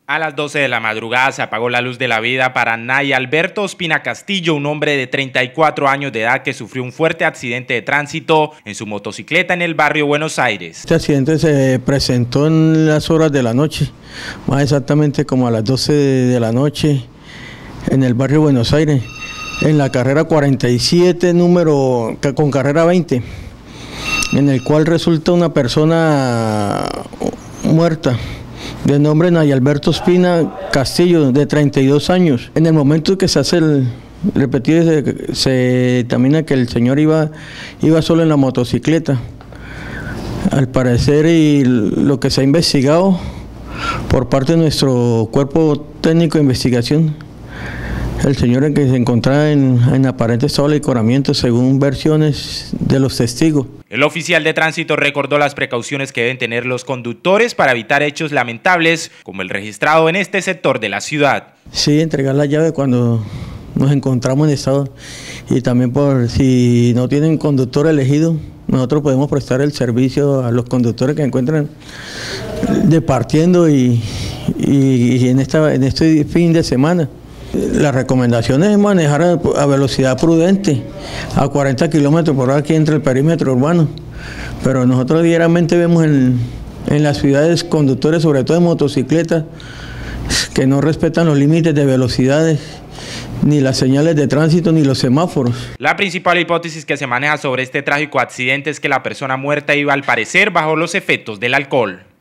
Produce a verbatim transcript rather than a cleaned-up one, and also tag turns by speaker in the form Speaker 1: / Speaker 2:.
Speaker 1: A las doce de la madrugada se apagó la luz de la vida para Nay Alberto Ospina Castillo, un hombre de treinta y cuatro años de edad que sufrió un fuerte accidente de tránsito en su motocicleta en el barrio Buenos Aires.
Speaker 2: Este accidente se presentó en las horas de la noche, más exactamente como a las doce de la noche, en el barrio Buenos Aires, en la carrera cuarenta y siete, número con carrera veinte, en el cual resulta una persona muerta, de nombre Nay Alberto Ospina Castillo, de treinta y dos años. En el momento que se hace el repetido, se, se determina que el señor iba, iba solo en la motocicleta. Al parecer, y lo que se ha investigado por parte de nuestro cuerpo técnico de investigación, el señor en que se encontraba en, en aparente estado de licoramiento, según versiones de los testigos.
Speaker 1: El oficial de tránsito recordó las precauciones que deben tener los conductores para evitar hechos lamentables como el registrado en este sector de la ciudad.
Speaker 2: Sí, entregar la llave cuando nos encontramos en estado, y también por si no tienen conductor elegido, nosotros podemos prestar el servicio a los conductores que encuentran departiendo y, y, y en, esta, en este fin de semana. La recomendación es manejar a, a velocidad prudente, a cuarenta kilómetros por hora aquí entre el perímetro urbano, pero nosotros diariamente vemos en, en las ciudades conductores, sobre todo de motocicletas, que no respetan los límites de velocidades, ni las señales de tránsito, ni los semáforos.
Speaker 1: La principal hipótesis que se maneja sobre este trágico accidente es que la persona muerta iba al parecer bajo los efectos del alcohol.